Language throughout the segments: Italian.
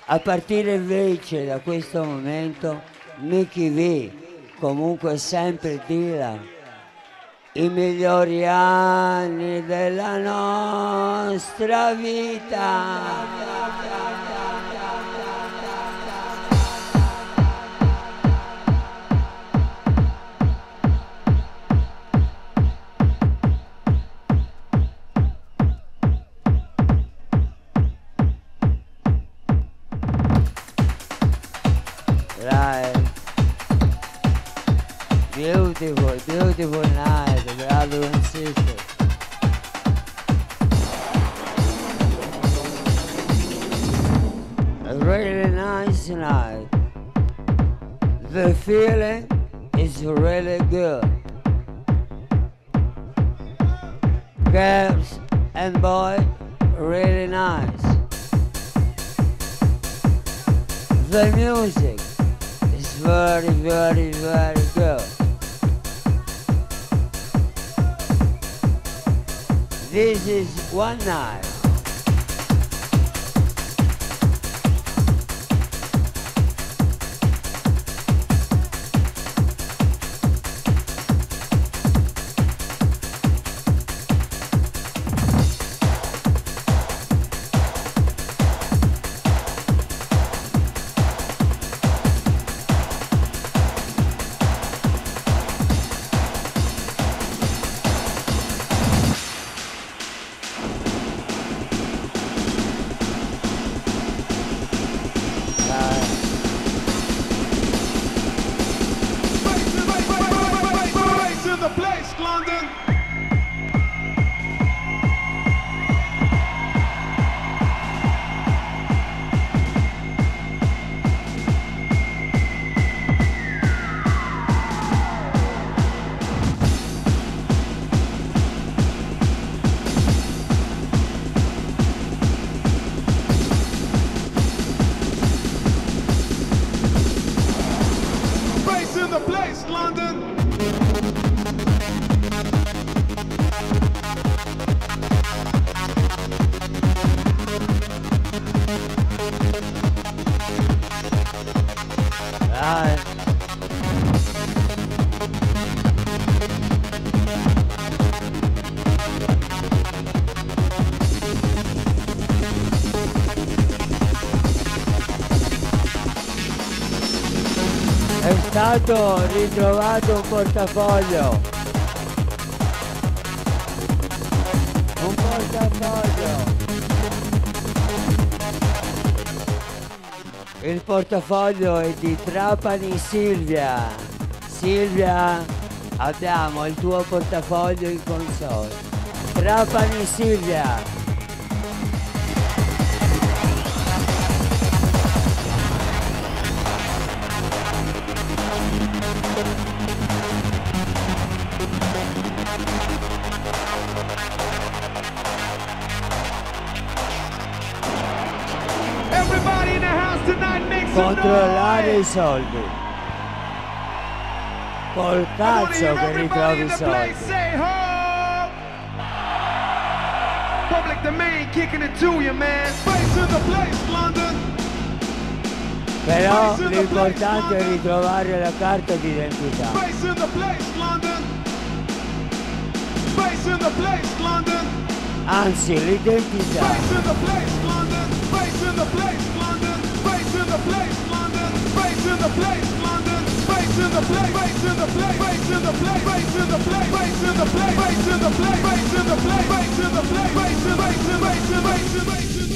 A partire invece da questo momento Mickey V comunque sempre tira i migliori anni della nostra vita. Beautiful, beautiful night, brothers and sisters. A really nice night. The feeling is really good. Girls and boys, really nice. The music is very, very, very good. This is one night. È stato ritrovato un portafoglio. Un portafoglio. Il portafoglio è di Trapani Silvia. Silvia, abbiamo il tuo portafoglio in console. Trapani Silvia. Controllare i soldi. Col cazzo che ritrovi i soldi. Public domain kicking it to you, man. Face in the place, London. Però l'importante è ritrovare la carta d'identità. Face in the place, London. Face in the place, London. Anzi, l'identità. Face in the place, London. Face in the place, London. Face in the place, London. Face in the place, London. Face in the place, face in the place, face in the place, face in the place, face in the place, face in the place, face in the place, face in the place, face in face in face in face in face in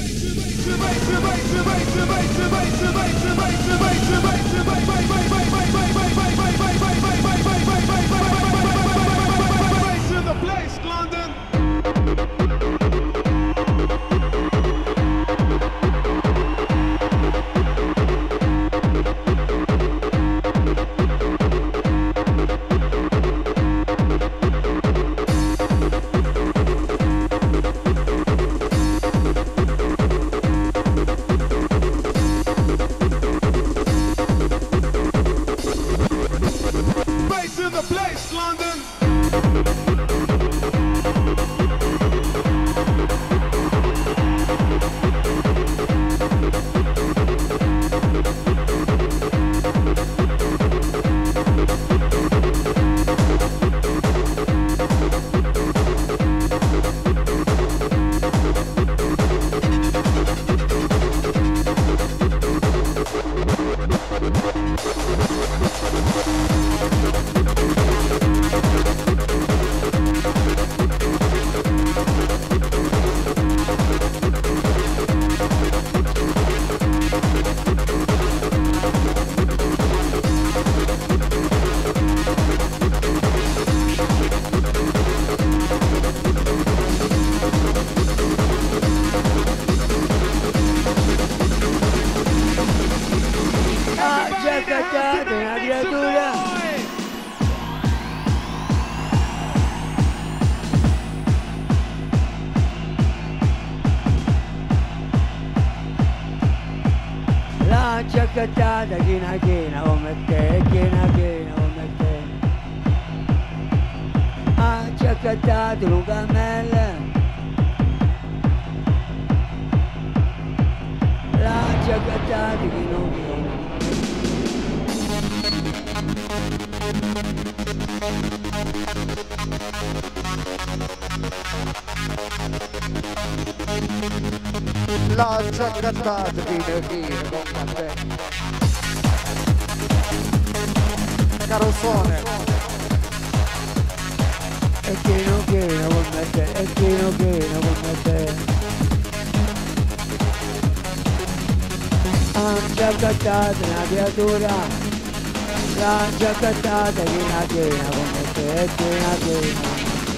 the place, London. accattata una creatura. La accattata china come te, china come te. Ha accattato un cammello. La accattata che non viene. La accattata chino come te. Carrozzone. E chino come te, e chino come te. Ha accattata una creatura, l'ha accattata china come te, china.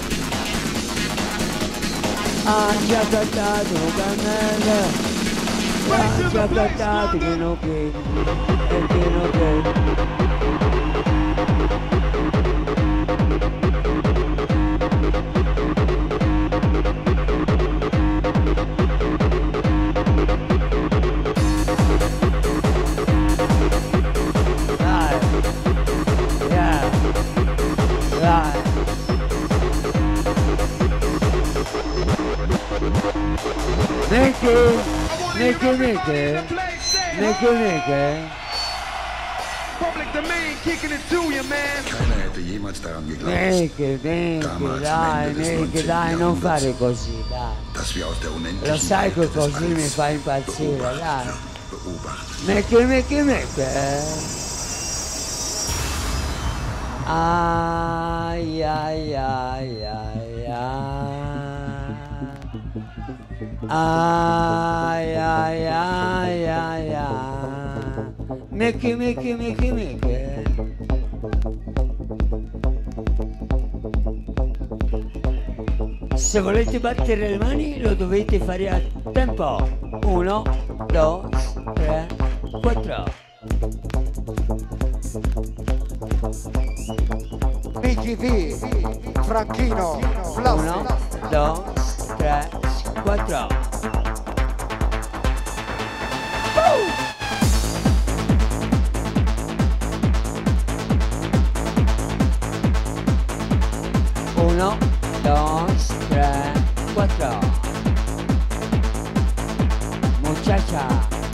Ha accattato un cammello, l'ha accattato che non viene, e che non viene. Neke. Public domain kicking it to you, man. Keiner hätte jemals daran geglaubt, Dai, non fare così, dai. dass wir aus der unendlichen Lo sai che Weite des così mi Alls fa impazzire, dai. beobachten. Neke. Ai. Mecche. Se volete battere le mani lo dovete fare a tempo. 1, 2, 3, 4. Mickey V, Franchino, 1, 2, 3, 4. Uno, dos, tres, cuatro. Muchacha.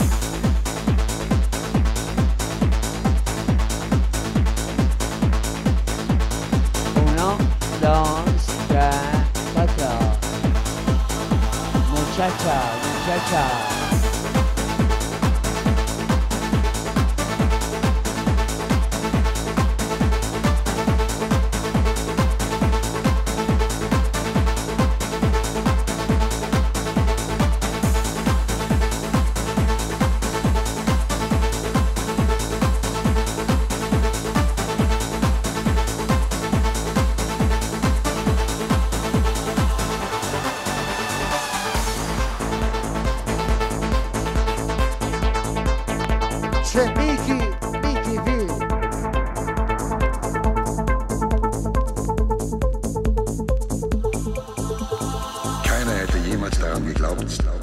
Uno, dos, tres, cuatro. Muchacha. c'è Mickey V. Keiner hätte jemals daran geglaubt,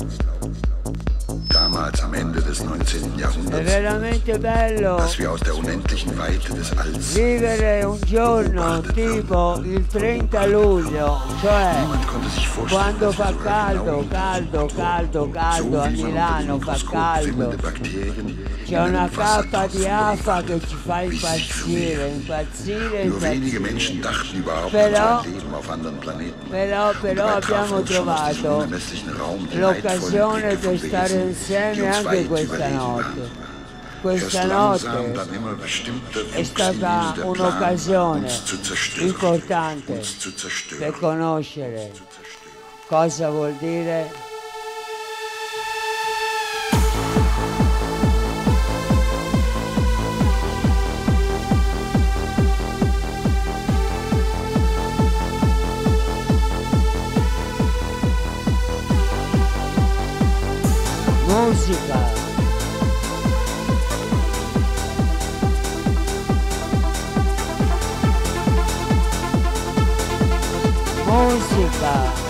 damals am Ende des 19. È Jahrhunderts, veramente bello dass wir aus der unendlichen Weite des Alls vivere un giorno tipo il 30 luglio, cioè niemand konnte sich vorstellen, quando dass wir fa sogar genau caldo a so wie man Milano unter fa dem Mikroskop caldo, wimmelnde Bakterien c'è una im Wasser cappa di tropfen afa che beobachten, ci fa wie sie sich vermehren. impazzire. Nur wenige Menschen dachten überhaupt Però- an ein Leben auf anderen Planeten. Però Und dabei abbiamo trafen uns schon aus diesem trovato unermesslichen Raum die l'occasione leidvollen per Blicke stare von Wesen, die insieme uns anche weit questa überlegen notte. waren. Questa Erst langsam, notte dann immer bestimmter è wuchs in stata uns der Plan, un'occasione uns zu zerstören, importante uns zu zerstören. per conoscere cosa vuol dire musica. Musica.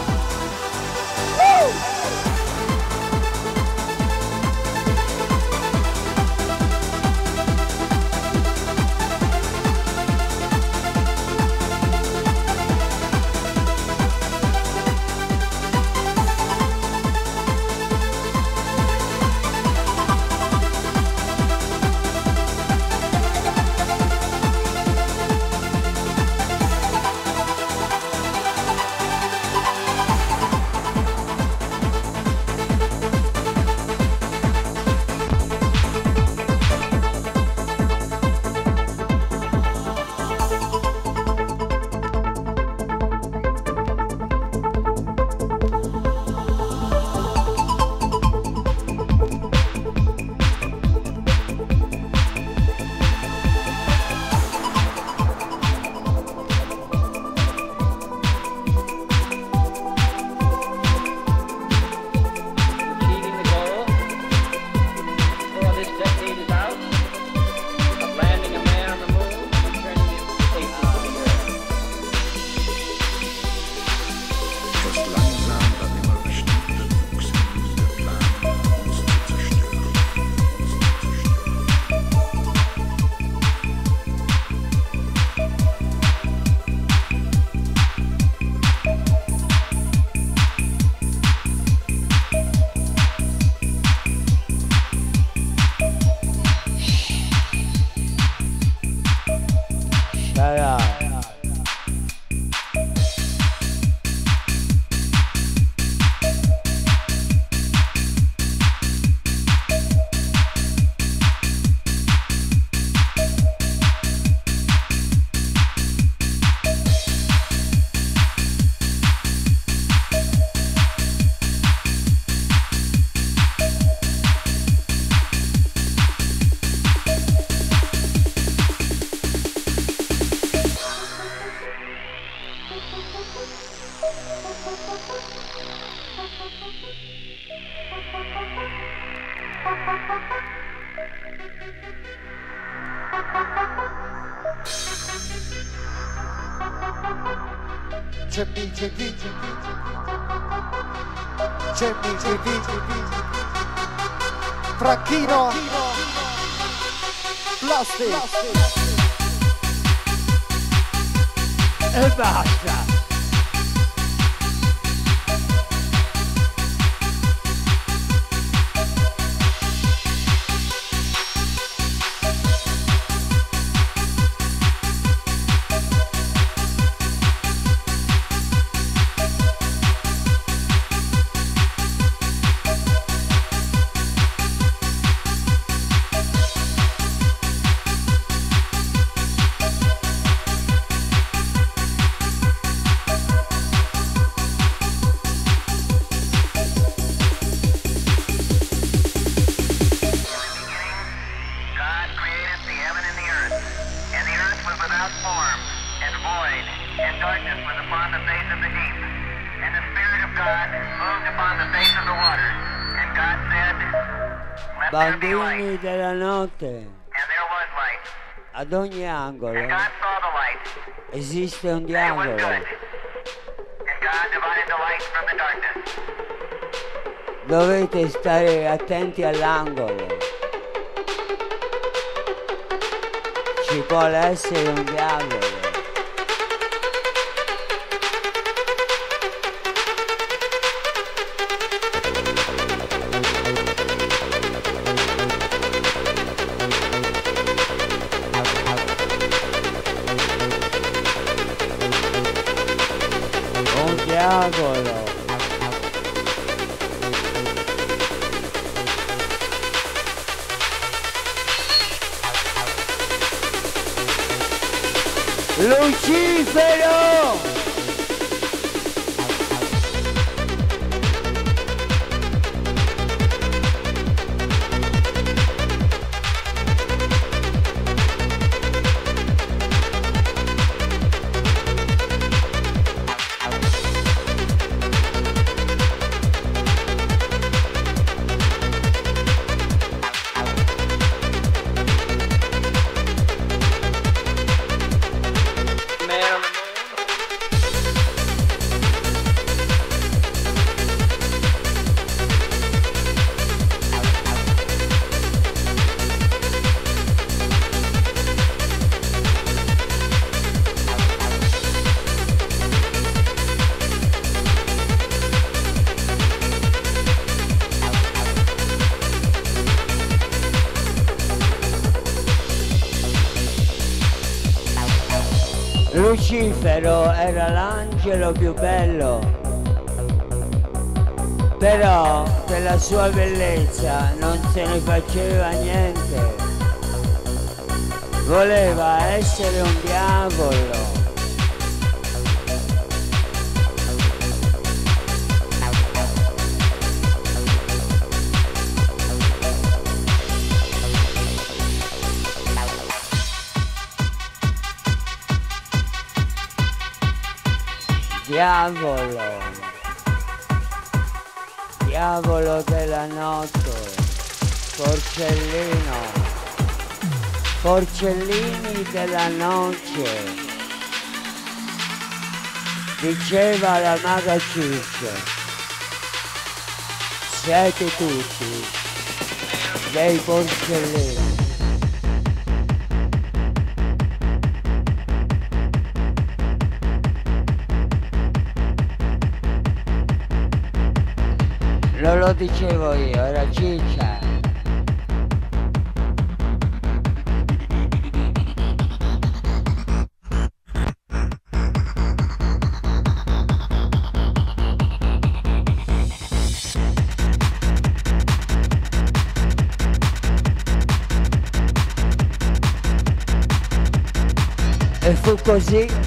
Franchino Plastic E basta. Bambini della notte, ad ogni angolo esiste un diavolo. Dovete stare attenti all'angolo. Ci vuole essere un diavolo. Diavolo. Lucifero! Lucifero era l'angelo più bello, però della sua bellezza non se ne faceva niente. Voleva essere un diavolo. Diavolo, diavolo della notte, porcellino, porcellini della notte, diceva la maga Ciccia, siete tutti dei porcellini. Non lo dicevo io, era Ciccia. E fu così.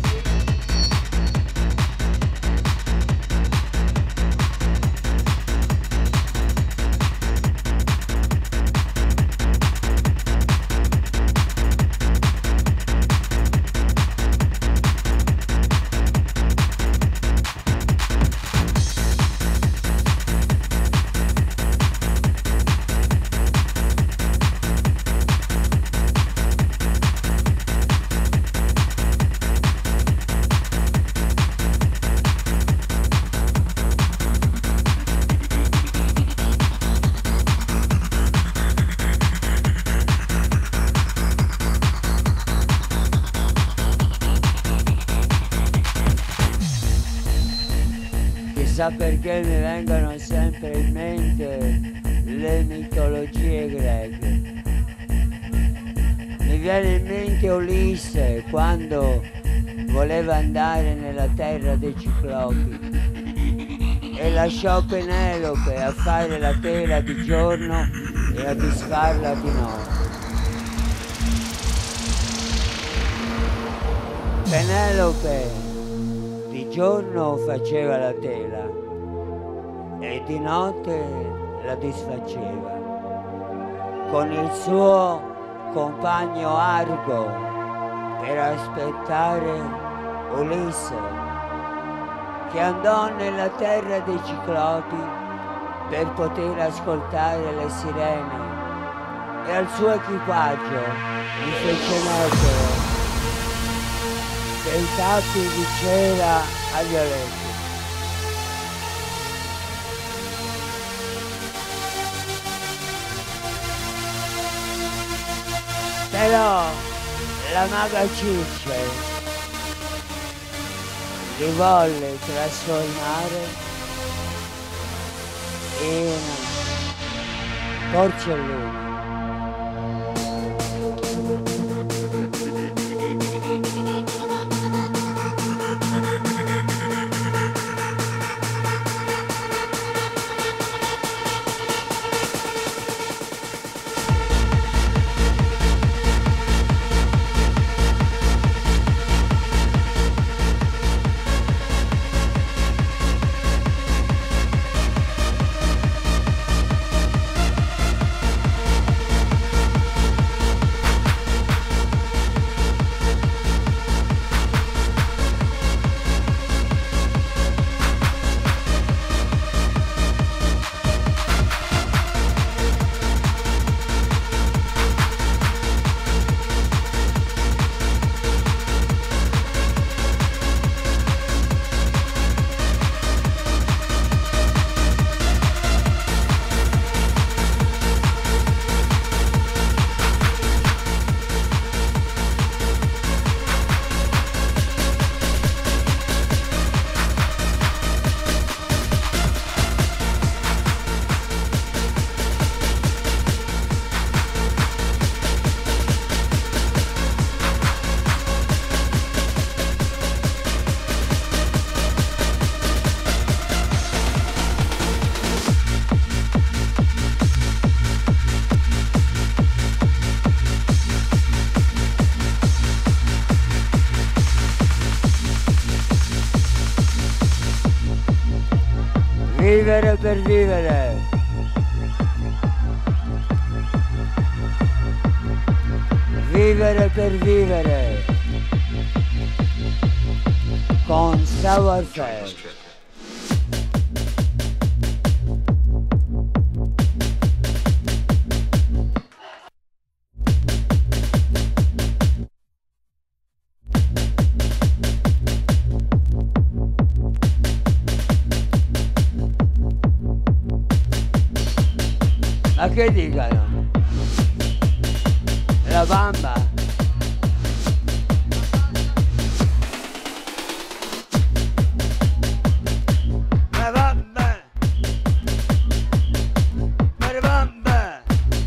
Chissà perché mi vengono sempre in mente le mitologie greche. Mi viene in mente Ulisse quando voleva andare nella terra dei ciclopi e lasciò Penelope a fare la tela di giorno e a disfarla di notte. Penelope di giorno faceva la tela e di notte la disfaceva con il suo compagno Argo per aspettare Ulisse, che andò nella terra dei ciclopi per poter ascoltare le sirene, e al suo equipaggio gli fece mettere dei tappi di cera agli orecchi. Però la maga Ciccia li volle trasformare in porcellini. Vivere per vivere. Vivere per vivere. Con savoir-faire. Ma che dicano? La bamba? La bamba! La bamba!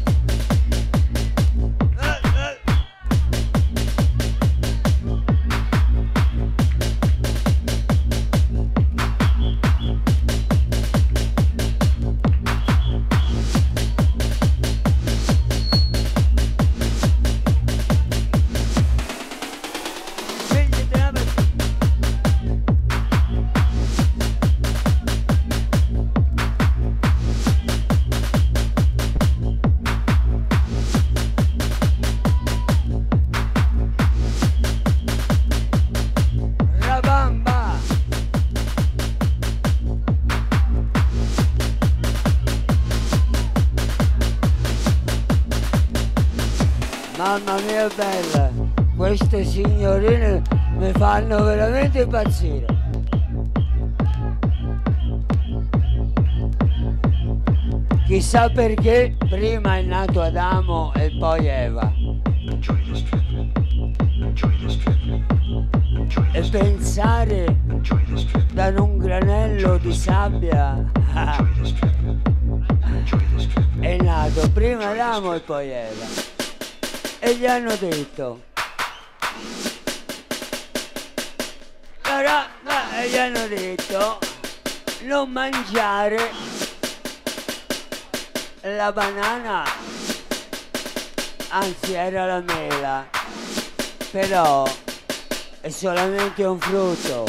Mamma mia bella, queste signorine mi fanno veramente impazzire. Chissà perché prima è nato Adamo e poi Eva. E pensare da un granello di sabbia è nato prima Adamo e poi Eva. E gli hanno detto non mangiare la banana, anzi era la mela, però è solamente un frutto.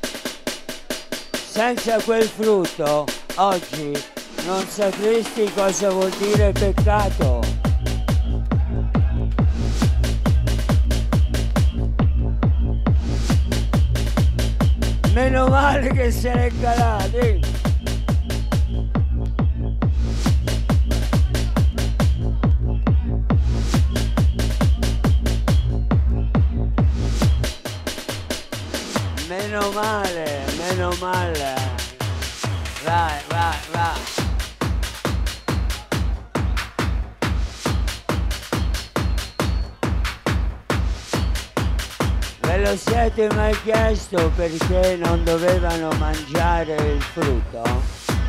Senza quel frutto oggi non sapresti cosa vuol dire peccato. Meno male che se ne è calati. Meno male, meno male. Vai, vai, vai. Ve lo siete mai chiesto perché non dovevano mangiare il frutto?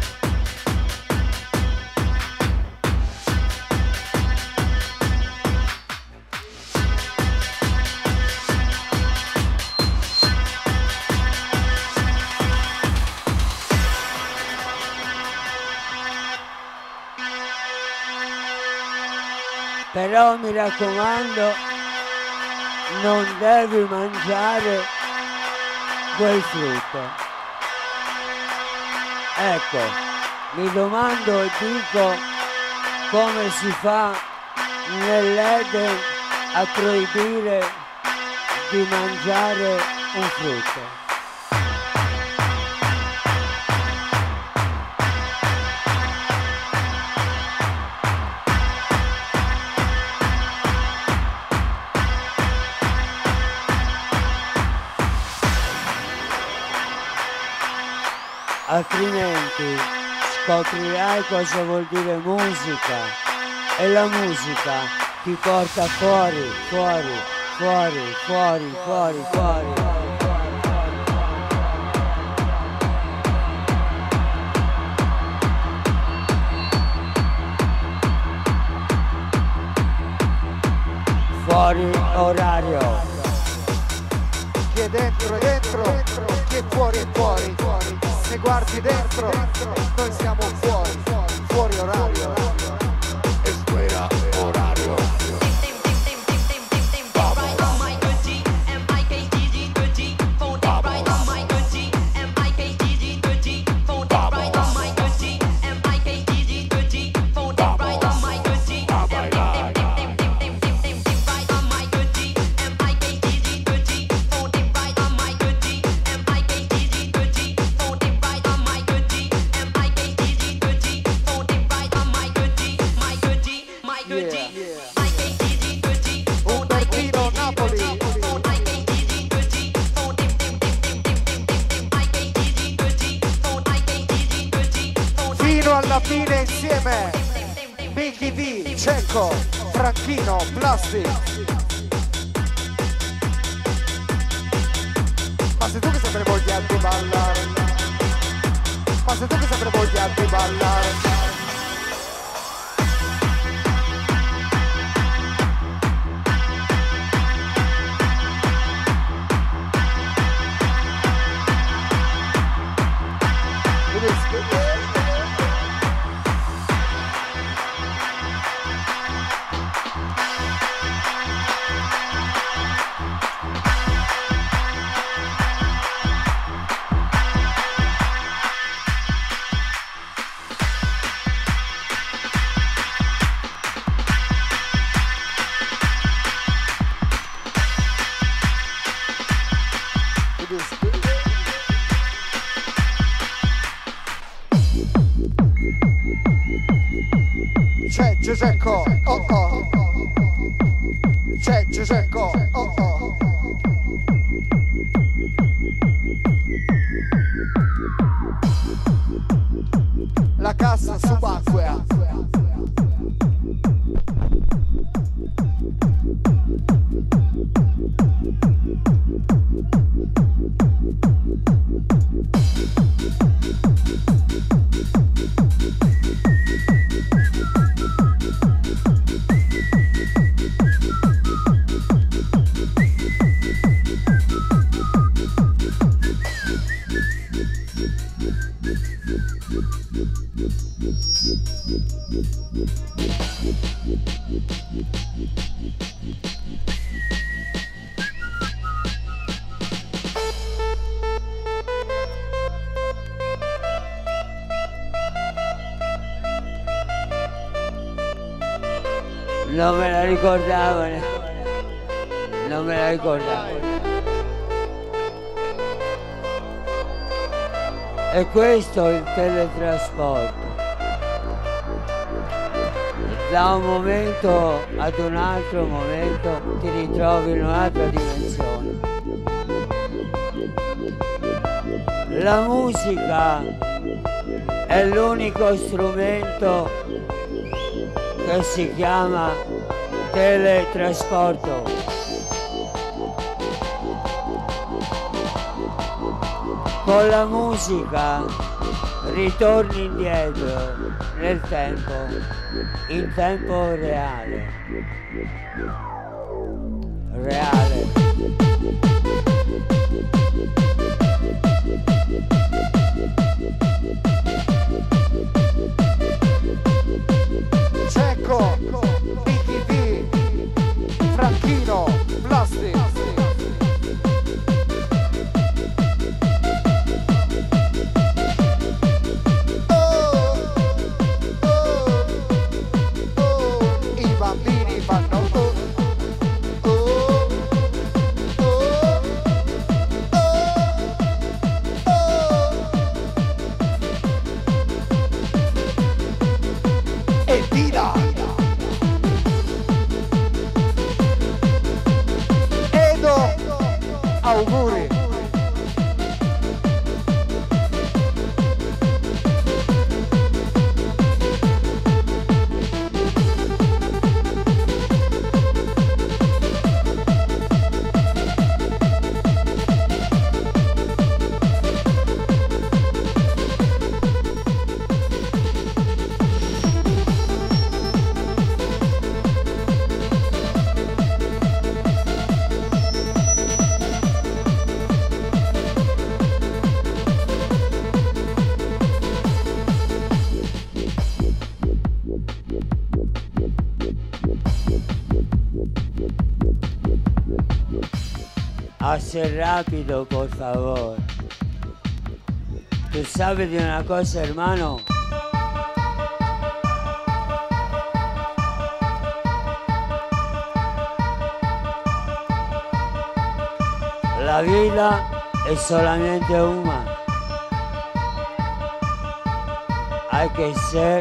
Però mi raccomando, non devi mangiare quel frutto. Ecco, mi domando e dico come si fa nell'Eden a proibire di mangiare un frutto. Altrimenti scoprirai cosa vuol dire musica e la musica ti porta fuori, fuori, fuori, fuori, fuori, fuori. Fuori orario. Chi è dentro è dentro, chi è fuori, se guardi dentro, noi siamo fuori, fuori orario. Esto era horario. bambine insieme. Mickey D, Cecco, Franchino, Plastic. Ma sei tu che sempre voglia di ballare. Ma sei tu che sempre voglia di ballare. C'è Giuseppe, oh oh. C'è Giuseppe, oh oh. La cassa subacquea. Non me la ricordavo, non me la ricordavo. E questo è il teletrasporto. Da un momento ad un altro momento ti ritrovi in un'altra dimensione. La musica è l'unico strumento che si chiama teletrasporto. Con la musica ritorni indietro nel tempo, in tempo reale. Cecco, Mickey D, Franchino, Plastic. I bambini fanno e tira. Edo, auguri. Hace rápido, por favor. ¿Tú sabes de una cosa, hermano? La vida es solamente una. Hay que ser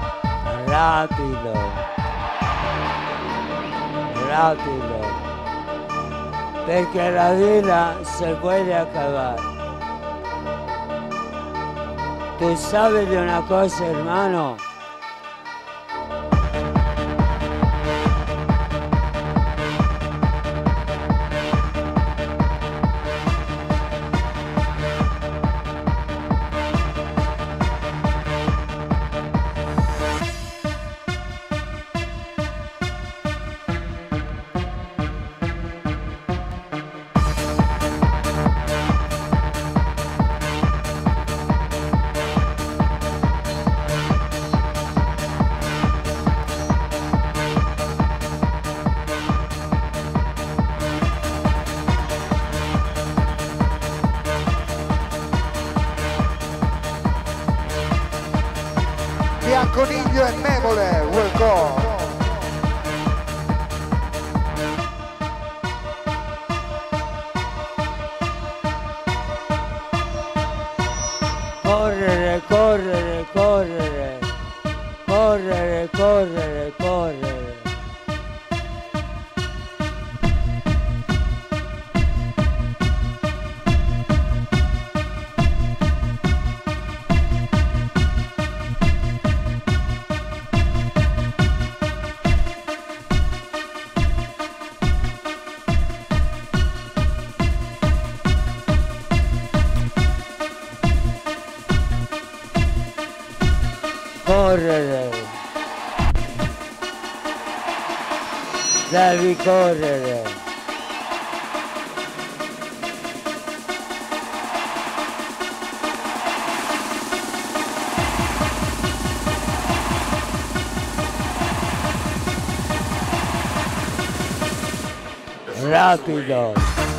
rápido, Perché la vida se puede acabar. ¿Tú sabes de una cosa, hermano? Bianconiglio e Memole will go. Correre, correre, correre, correre, correre, correre. Correre, devi correre. Rapido.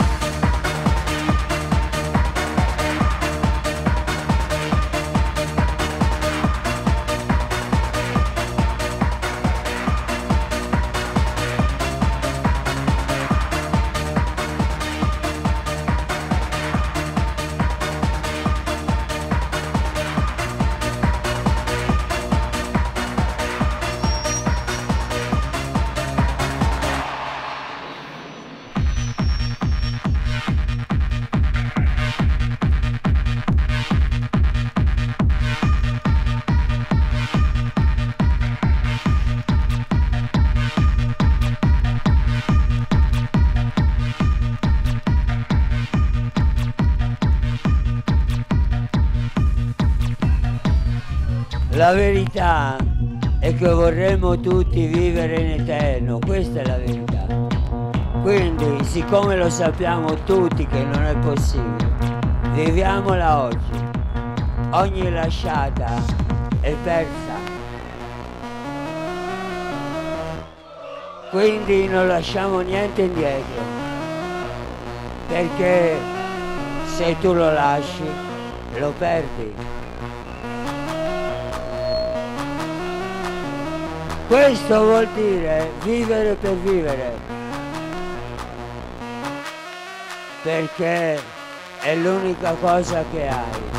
La verità è che vorremmo tutti vivere in eterno, questa è la verità. Quindi, siccome lo sappiamo tutti che non è possibile, viviamola oggi. Ogni lasciata è persa. Quindi non lasciamo niente indietro, perché se tu lo lasci, lo perdi. Questo vuol dire vivere per vivere, perché è l'unica cosa che hai.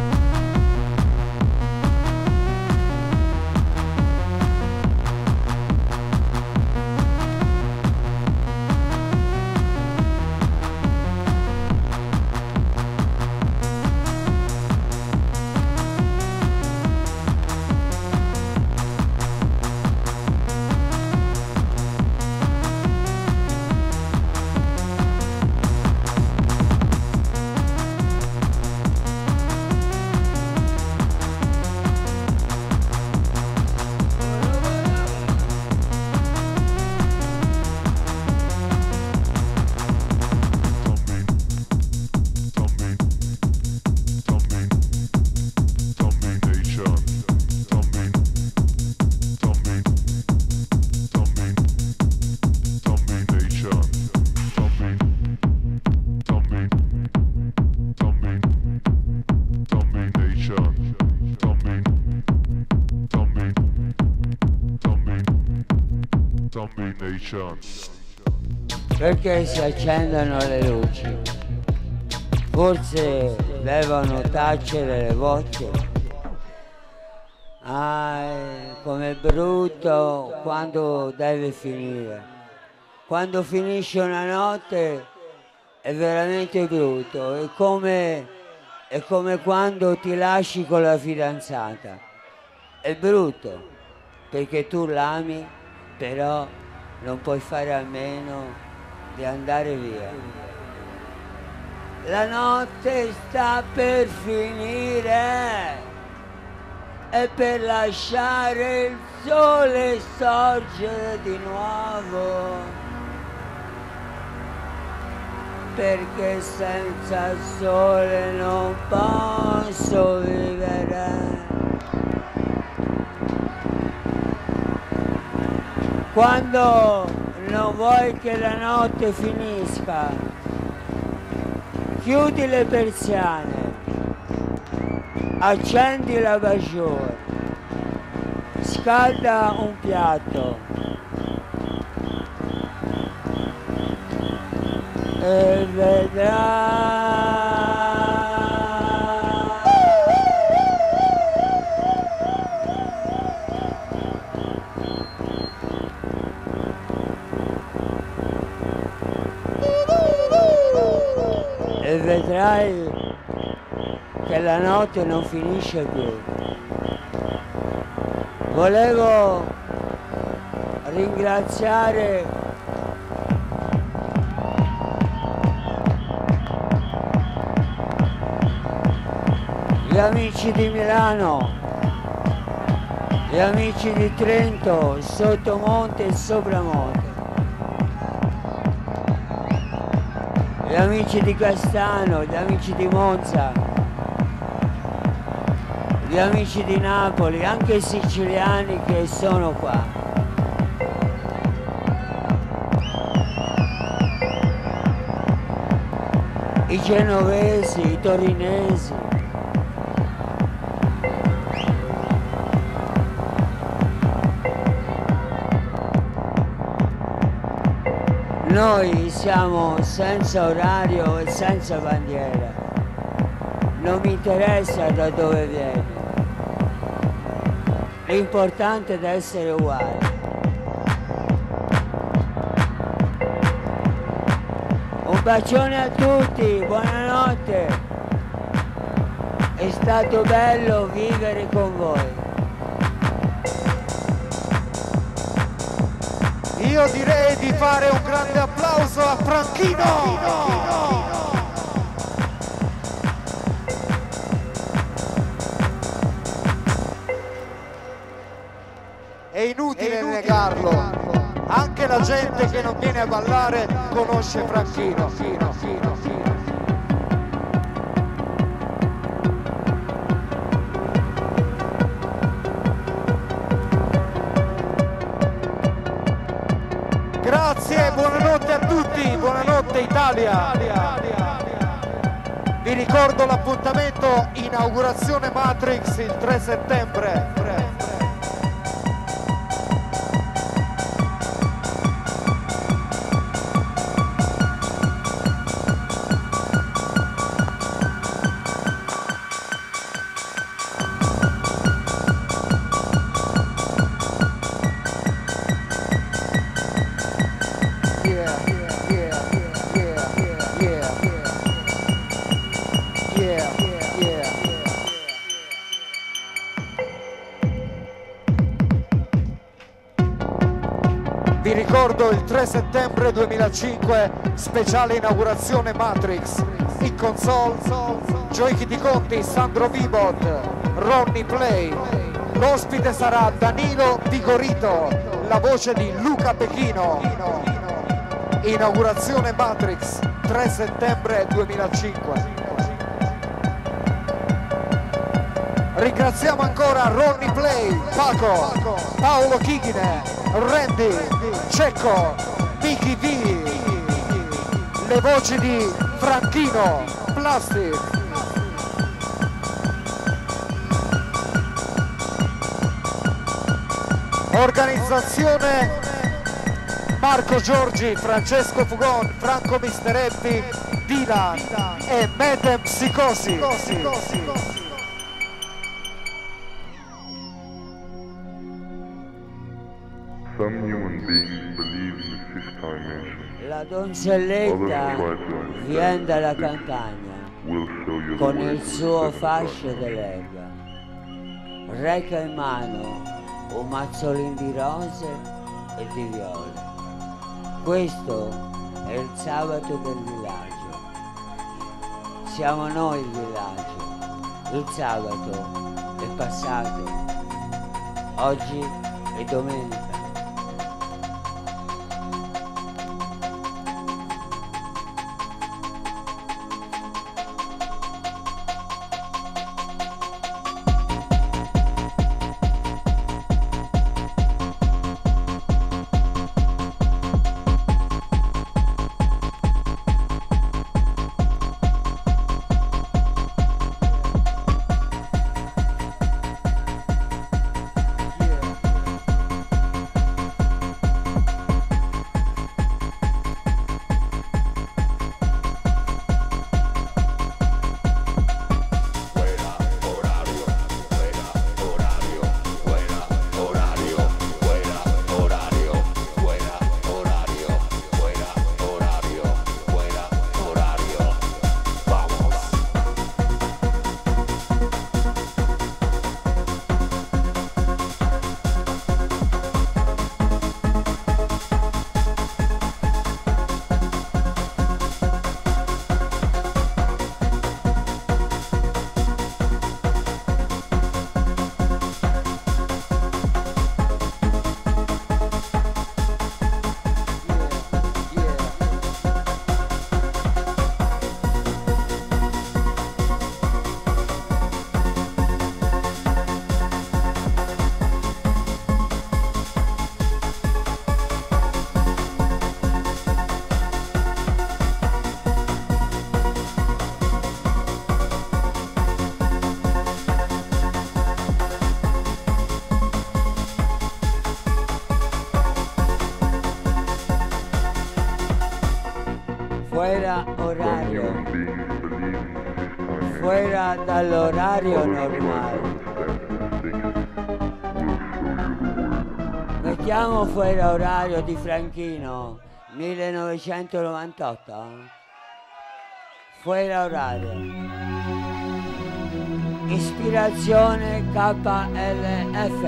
Perché si accendono le luci? Forse devono tacere le bocche. Com'è brutto quando deve finire. Quando finisce una notte è veramente brutto, è come quando ti lasci con la fidanzata. È brutto, perché tu l'ami, però non puoi fare a meno di andare via. La notte sta per finire e per lasciare il sole sorgere di nuovo. Perché senza sole non posso vivere. Quando non vuoi che la notte finisca, chiudi le persiane, accendi l'abajur, scalda un piatto e vedrai. E vedrai che la notte non finisce più. Volevo ringraziare gli amici di Milano, gli amici di Trento, Sottomonte e Sopramonte, gli amici di Castano, gli amici di Monza, gli amici di Napoli, anche i siciliani che sono qua. I genovesi, i torinesi. Noi siamo senza orario e senza bandiera. Non mi interessa da dove vieni. L'importante è essere uguali. Un bacione a tutti, buonanotte. È stato bello vivere con voi. Io direi di fare un grande applauso a Franchino! È inutile negarlo, anche la gente che non viene a ballare conosce Franchino. Grazie, buonanotte a tutti, buonanotte Italia. Vi ricordo l'appuntamento inaugurazione Matrix il 3 settembre. Vi ricordo il 3 settembre 2005, speciale inaugurazione Matrix. In console, Gioichi di Conti, Sandro Vibot, Ronnie Play. L'ospite sarà Danilo Vigorito, la voce di Luca Pechino. Inaugurazione Matrix, 3 settembre 2005. Ringraziamo ancora Ronnie Play, Paco, Paolo Chighine, Randy, Cecco, Mickey V, le voci di Franchino, Plastic. Organizzazione Marco Giorgi, Francesco Fugon, Franco Mister Happy, Dylan e Medem Psicosi. Some human beings believe in the fifth dimension. La donzelletta viene dalla campagna con il suo fascio d'erba, reca in mano un mazzolino di rose e di viole. Questo è il sabato del villaggio. Siamo noi il villaggio. Il sabato è passato. Oggi è domenica. Fuera orario, fuera dall'orario normale. Mettiamo fuera orario di Franchino, 1998. Fuera orario. Ispirazione KLF.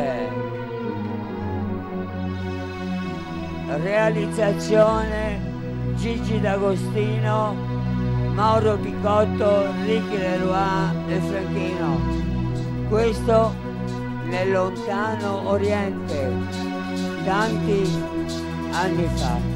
Realizzazione Gigi D'Agostino, Mauro Picotto, Ricky Leroy e Franchino. Questo nel lontano Oriente, tanti anni fa.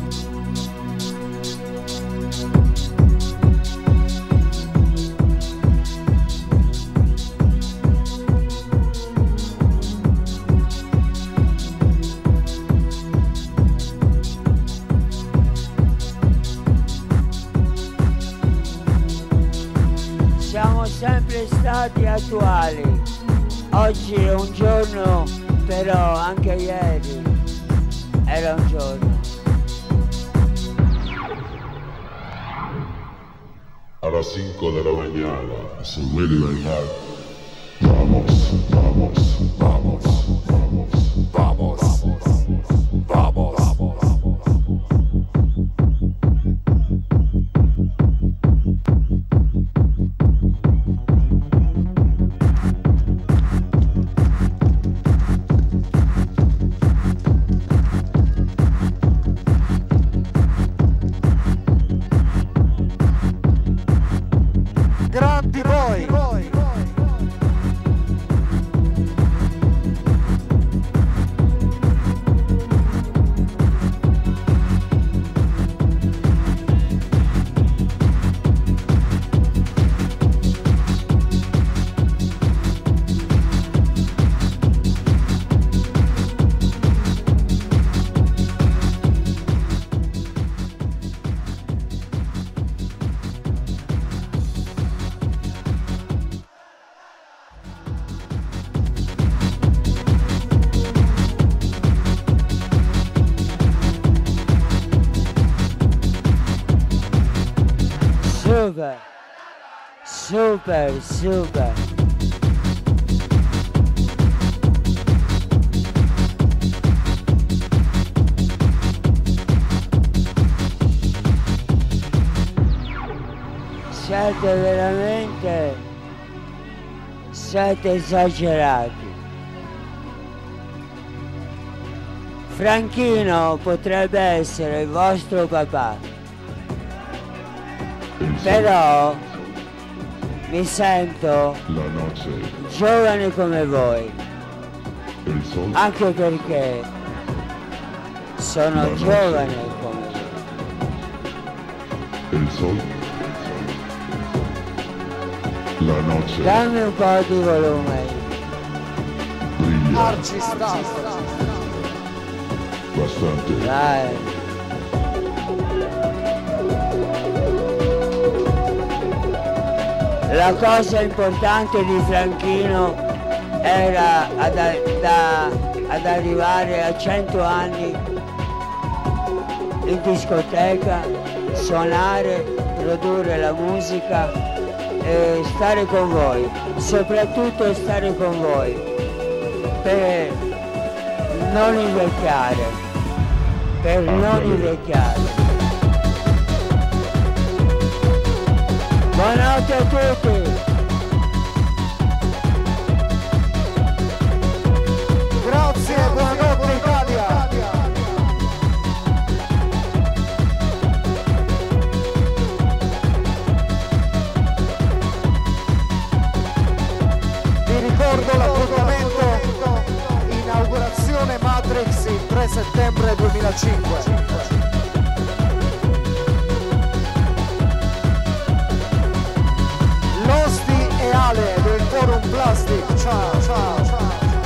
Sempre stati attuali. Oggi è un giorno, però anche ieri era un giorno. A las 5 de la mañana se vuelve a bailar. Vamos, vamos, vamos, vamos, vamos, vamos, vamos. Grandi voi! Super, super, super. siete esagerati. Franchino potrebbe essere il vostro papà, però mi sento La noche, giovane come voi, el sol, anche perché sono giovane come voi. el sol. La noche Dammi un po' di volume. brilla Arcistar. bastante. Dai. La cosa importante di Franchino era ad arrivare a 100 anni in discoteca, suonare, produrre la musica e stare con voi, soprattutto stare con voi, per non invecchiare, per non invecchiare. Buonanotte a tutti! Grazie, buonanotte Italia. Vi ricordo l'appuntamento, inaugurazione Matrix il 3 settembre 2005. Losti e Ale del Forum Plastic, ciao ciao ciao.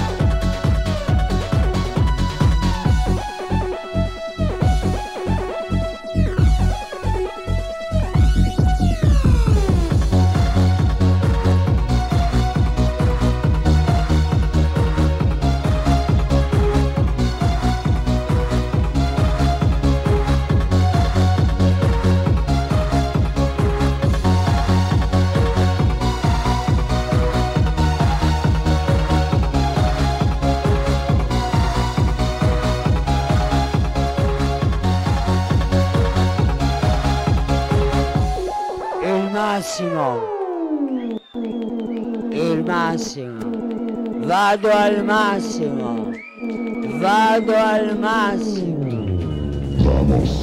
Il massimo, vado al massimo, vado al massimo. Vamos.